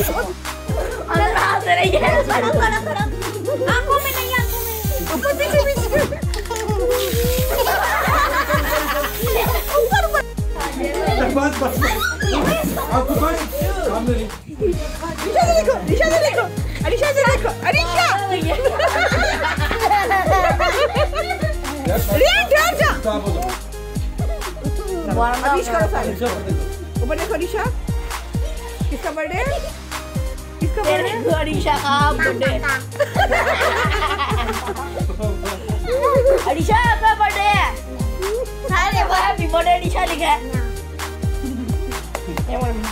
आंखों में नहीं, आंखों में। ऊपर पीछे पीछे। ऊपर ऊपर। बस बस। आपको बस सामने नहीं। अरीशा से देखो, अरीशा से देखो, अरीशा से देखो, अरीशा। रिया डर जा। अरीशा करो सारे। ऊपर देखो अरीशा। किसका बर्थडे है? किसका बर्थडे है? अरीशा का बर्थडे। अरीशा का बर्थडे है। सारे हैप्पी बर्थडे अरीशा लिखा है।